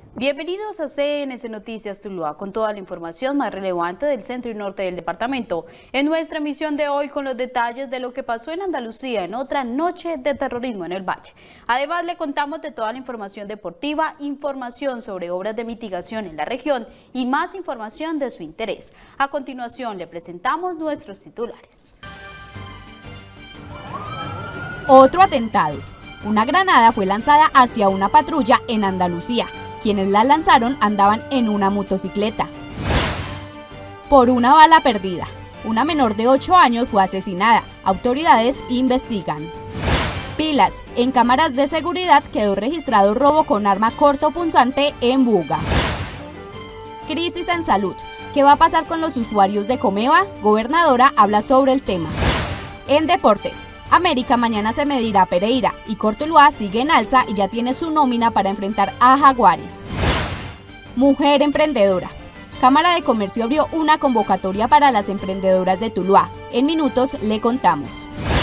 Bienvenidos a CNC Noticias Tuluá con toda la información más relevante del centro y norte del departamento. En nuestra emisión de hoy con los detalles de lo que pasó en Andalucía en otra noche de terrorismo en el Valle. Además le contamos de toda la información deportiva, información sobre obras de mitigación en la región y más información de su interés. A continuación le presentamos nuestros titulares. Otro atentado. Una granada fue lanzada hacia una patrulla en Andalucía. Quienes la lanzaron andaban en una motocicleta. Por una bala perdida, una menor de 8 años fue asesinada. Autoridades investigan. Pilas. En cámaras de seguridad quedó registrado robo con arma cortopunzante en Buga. Crisis en salud. ¿Qué va a pasar con los usuarios de Comeva? Gobernadora habla sobre el tema. En deportes. América mañana se medirá a Pereira y Cortuluá sigue en alza y ya tiene su nómina para enfrentar a Jaguares. Mujer emprendedora. Cámara de Comercio abrió una convocatoria para las emprendedoras de Tuluá. En minutos le contamos.